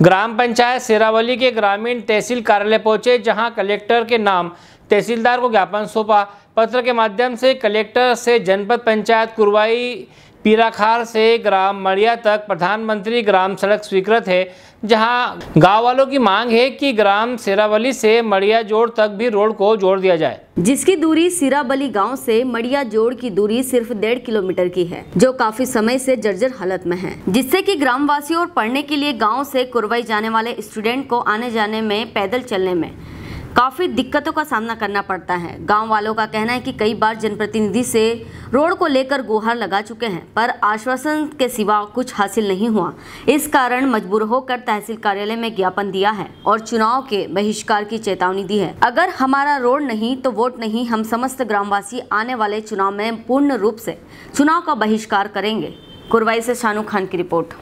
ग्राम पंचायत शेरावली के ग्रामीण तहसील कार्यालय पहुंचे, जहां कलेक्टर के नाम तहसीलदार को ज्ञापन सौंपा। पत्र के माध्यम से कलेक्टर से जनपद पंचायत कुरवाई पीराखार से ग्राम मड़िया तक प्रधानमंत्री ग्राम सड़क स्वीकृत है, जहां गांव वालों की मांग है कि ग्राम शेरावली से मड़िया जोड़ तक भी रोड को जोड़ दिया जाए, जिसकी दूरी शेरावली गांव से मड़िया जोड़ की दूरी सिर्फ 1.5 किलोमीटर की है, जो काफी समय से जर्जर हालत में है, जिससे कि ग्रामवासियों और पढ़ने के लिए गांव से कुरवाई जाने वाले स्टूडेंट को आने जाने में, पैदल चलने में काफी दिक्कतों का सामना करना पड़ता है। गांव वालों का कहना है कि कई बार जनप्रतिनिधि से रोड को लेकर गुहार लगा चुके हैं, पर आश्वासन के सिवा कुछ हासिल नहीं हुआ। इस कारण मजबूर होकर तहसील कार्यालय में ज्ञापन दिया है और चुनाव के बहिष्कार की चेतावनी दी है। अगर हमारा रोड नहीं तो वोट नहीं, हम समस्त ग्रामवासी आने वाले चुनाव में पूर्ण रूप से चुनाव का बहिष्कार करेंगे। कुरवाई से शानू खान की रिपोर्ट।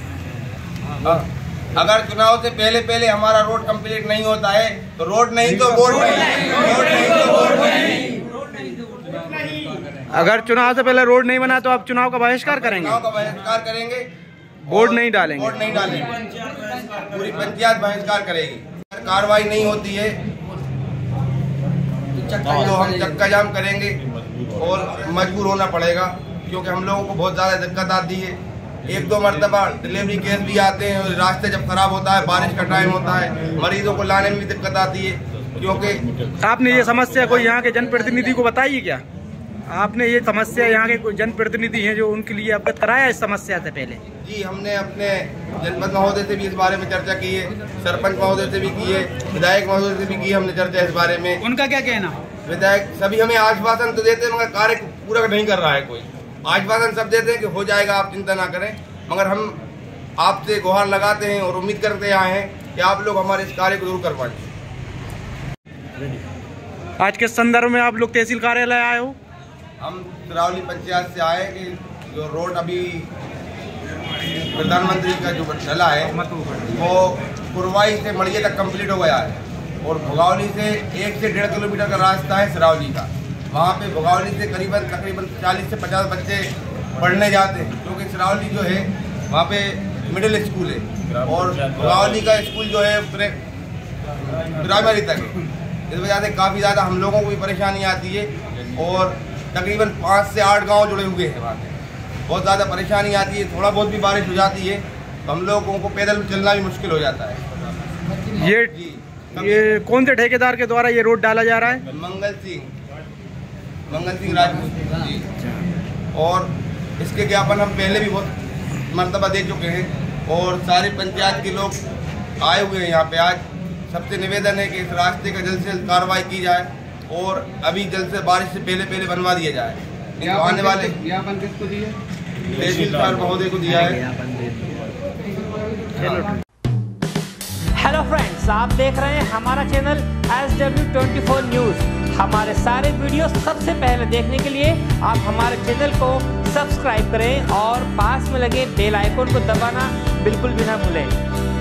अगर चुनाव से पहले हमारा रोड कंप्लीट नहीं होता है तो रोड नहीं तो वोट नहीं, रोड नहीं तो वोट नहीं। अगर चुनाव से पहले रोड नहीं बना तो आप चुनाव का बहिष्कार करेंगे? चुनाव का बहिष्कार करेंगे, वोट नहीं डालेंगे, वोट नहीं डालेंगे, पूरी पंचायत बहिष्कार करेगी। कार्रवाई नहीं होती है तो हम चक्का जाम करेंगे और मजबूर होना पड़ेगा, क्योंकि हम लोगों को बहुत ज्यादा दिक्कत आती है। 1-2 मरतबा डिलीवरी केस भी आते हैं और रास्ते जब खराब होता है, बारिश का टाइम होता है, मरीजों को लाने में भी दिक्कत आती है। क्योंकि आपने ये समस्या कोई यहाँ के जनप्रतिनिधि को बताई क्या? आपने ये समस्या यहाँ के कोई जनप्रतिनिधि हैं जो उनके लिए अवगत कराया इस समस्या से पहले? जी, हमने अपने जनपद महोदय से भी इस बारे में चर्चा की है, सरपंच महोदय से भी की है, विधायक महोदय से भी की हमने चर्चा इस बारे में। उनका क्या कहना? विधायक सभी हमें आश्वासन तो देते हैं, मगर कार्य पूरा नहीं कर रहा है कोई। आश्वासन सब देते हैं कि हो जाएगा, आप चिंता ना करें, मगर हम आपसे गुहार लगाते हैं और उम्मीद करते आए हैं कि आप लोग हमारे इस कार्य को जरूर कर पाएंगे। आज के संदर्भ में आप लोग तहसील कार्यालय आए हो? हम शेरावली पंचायत से आए कि जो रोड अभी प्रधानमंत्री का जो चला है वो कुरवाई से मड़िया तक कंप्लीट हो गया है और भुगावली से 1 से 1.5 किलोमीटर का रास्ता है शेरावली का। वहाँ पे भुगावली से तकरीबन 40 से 50 बच्चे पढ़ने जाते हैं, क्योंकि शेरावली जो है वहाँ पे मिडिल स्कूल है और भुगावली का स्कूल जो है प्राइमरी तक है। इस वजह से काफ़ी ज़्यादा हम लोगों को भी परेशानी आती है और तकरीबन 5 से 8 गांव जुड़े हुए हैं वहाँ पे। बहुत ज़्यादा परेशानी आती है, थोड़ा बहुत भी बारिश हो जाती है तो हम लोगों को पैदल चलना भी मुश्किल हो जाता है। ये कौन से ठेकेदार के द्वारा ये रोड डाला जा रहा है? मंगल सिंह राजपूत जी। और इसके ज्ञापन हम पहले भी बहुत मर्तबा दे चुके हैं और सारी पंचायत के लोग आए हुए हैं यहाँ पे। आज सबसे निवेदन है कि इस रास्ते का जल्द से जल्द कार्रवाई की जाए और अभी जल्द से बारिश से पहले बनवा दिया जाए। तो आने वाले ज्ञापन किसको दिया? तहसीलदार महोदय को दिया है। हेलो फ्रेंड्स, आप देख रहे हैं हमारा चैनल SW24 न्यूज़। हमारे सारे वीडियो सबसे पहले देखने के लिए आप हमारे चैनल को सब्सक्राइब करें और पास में लगे बेल आइकन को दबाना बिल्कुल भी ना भूलें।